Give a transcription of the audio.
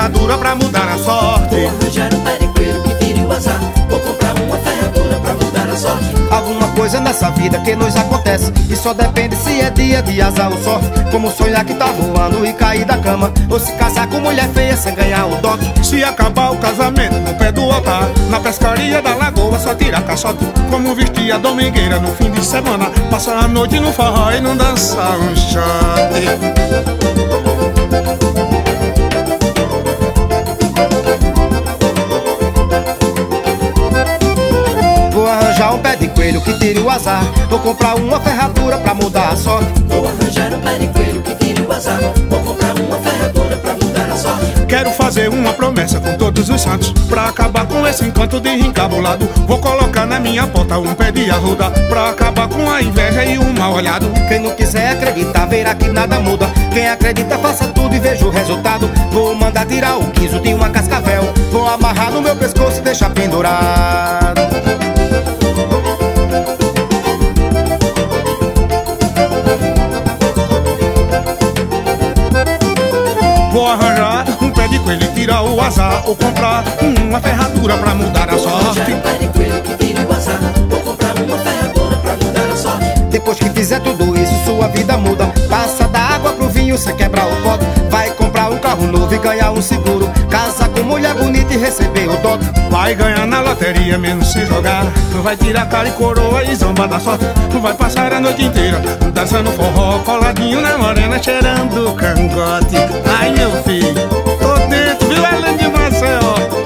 ferradura pra mudar a sorte. Vou arranjar um pé de coelho que tire o azar. Vou comprar uma ferradura pra mudar a sorte. Alguma coisa nessa vida que nos acontece e só depende se é dia de azar ou sorte. Como sonhar que tá voando e cair da cama, ou se casar com mulher feia sem ganhar o dote. Se acabar o casamento no pé do altar, na pescaria da lagoa só tirar caçote. Como vestir a domingueira no fim de semana, passar a noite no forró e não dançar um shot. Vou arranjar um pé de coelho que tire o azar. Vou comprar uma ferradura pra mudar a sorte. Vou arranjar um pé de coelho que tire o azar. Vou comprar uma ferradura pra mudar a sorte. Quero fazer uma promessa com todos os santos, pra acabar com esse encanto de encabulado. Vou colocar na minha porta um pé de arruda, pra acabar com a inveja e o mal olhado. Quem não quiser acreditar verá que nada muda. Quem acredita faça tudo e veja o resultado. Vou mandar tirar o guiso de uma cascavel. Vou amarrar no meu pescoço e deixar pendurado. Vou arranjar um pé de coelho e tirar o azar, ou comprar uma ferradura pra mudar a Vou arranjar sorte. um pé de coelho que tire o azar. Vou comprar uma ferradura pra mudar a sorte. Depois que fizer tudo isso, sua vida muda. Passa da água pro vinho sem quebrar o pote. Vai comprar um carro novo e ganhar um seguro. Casar com mulher bonita e receber o dote. Vai ganhar na loteria menos se jogar. Vai tirar cara e coroa e zomba da sorte. Vai passar a noite inteira dançando forró, coladinho na morena, cheirando cangote. Ai meu filho, tô dentro, viu, Ellen de Maceió?